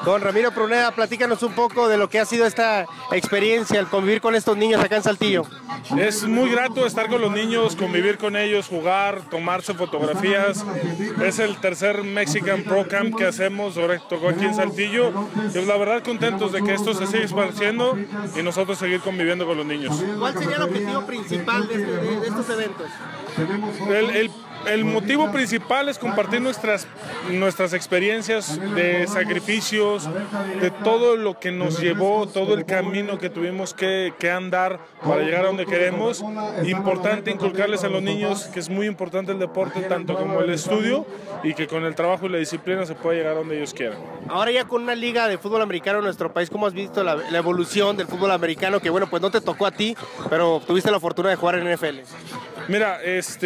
Don Ramiro Pruneda, platícanos un poco de lo que ha sido esta experiencia, el convivir con estos niños acá en Saltillo. Es muy grato estar con los niños, convivir con ellos, jugar, tomarse fotografías. Es el tercer Mexican Pro Camp que hacemos, ahora tocó aquí en Saltillo. Y la verdad contentos de que esto se siga esparciendo y nosotros seguir conviviendo con los niños. ¿Cuál sería el objetivo principal de estos eventos? El motivo principal es compartir nuestras experiencias de sacrificios, de todo lo que nos llevó, todo el camino que tuvimos que andar para llegar a donde queremos. Importante inculcarles a los niños que es muy importante el deporte, tanto como el estudio, y que con el trabajo y la disciplina se puede llegar a donde ellos quieran. Ahora ya con una liga de fútbol americano en nuestro país, ¿cómo has visto la evolución del fútbol americano? Que bueno, pues no te tocó a ti, pero tuviste la fortuna de jugar en NFL. Mira,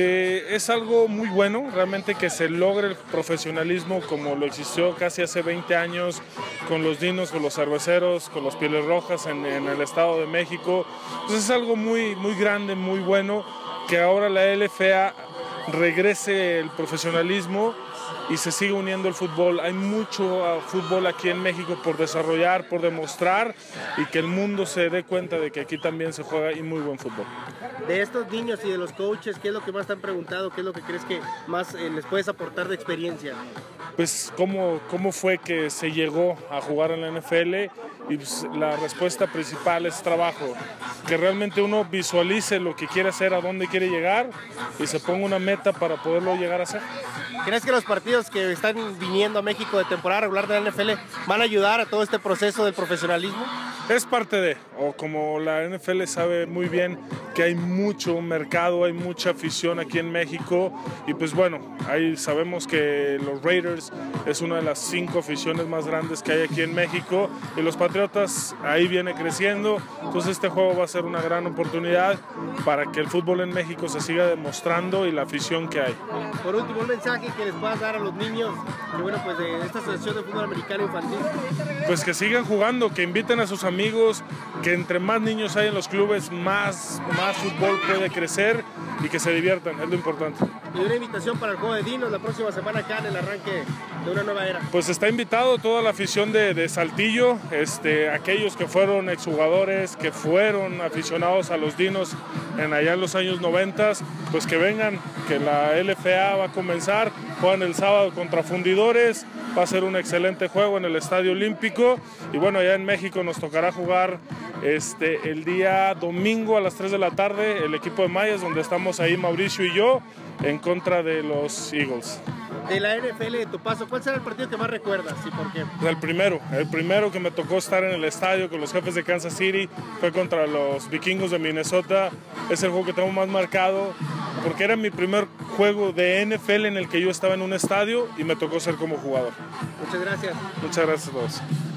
es algo muy bueno realmente que se logre el profesionalismo como lo existió casi hace 20 años con los Dinos, con los Cerveceros, con los Pieles Rojas en el Estado de México. Entonces es algo muy, muy grande, muy bueno que ahora la LFA regrese el profesionalismo y se sigue uniendo el fútbol. Hay mucho fútbol aquí en México por desarrollar, por demostrar, y que el mundo se dé cuenta de que aquí también se juega y muy buen fútbol. De estos niños y de los coaches, ¿qué es lo que más te han preguntado? ¿Qué es lo que crees que más les puedes aportar de experiencia? Pues cómo fue que se llegó a jugar en la NFL, y pues, la respuesta principal es trabajo, que realmente uno visualice lo que quiere hacer, a dónde quiere llegar y se ponga una meta para poderlo llegar a hacer. ¿Crees que los partidos que están viniendo a México de temporada regular de la NFL van a ayudar a todo este proceso del profesionalismo? Es parte de, o como la NFL sabe muy bien que hay mucho mercado, hay mucha afición aquí en México, y pues bueno, ahí sabemos que los Raiders es una de las 5 aficiones más grandes que hay aquí en México, y los Patriotas ahí viene creciendo. Entonces este juego va a ser una gran oportunidad para que el fútbol en México se siga demostrando y la afición que hay. Por último, un mensaje que les puedas dar a los niños que, bueno, pues de esta asociación de fútbol americano infantil. Pues que sigan jugando, que inviten a sus amigos, que entre más niños hay en los clubes, más fútbol puede crecer, y que se diviertan, es lo importante. Y una invitación para el juego de Dinos la próxima semana acá en el arranque de una nueva era. Pues está invitado toda la afición de Saltillo, aquellos que fueron exjugadores, que fueron aficionados a los Dinos allá en los años 90, pues que vengan, que la LFA va a comenzar, juegan el sábado contra Fundidores, va a ser un excelente juego en el Estadio Olímpico, y bueno, allá en México nos tocará jugar el día domingo a las 3 de la tarde el equipo de Mayas, donde estamos ahí Mauricio y yo, en contra de los Eagles. De la NFL, de tu paso, ¿cuál será el partido que más recuerdas y por qué? El primero que me tocó estar en el estadio con los Jefes de Kansas City fue contra los Vikingos de Minnesota. Es el juego que tengo más marcado porque era mi primer juego de NFL en el que yo estaba en un estadio y me tocó ser como jugador. Muchas gracias. Muchas gracias a todos.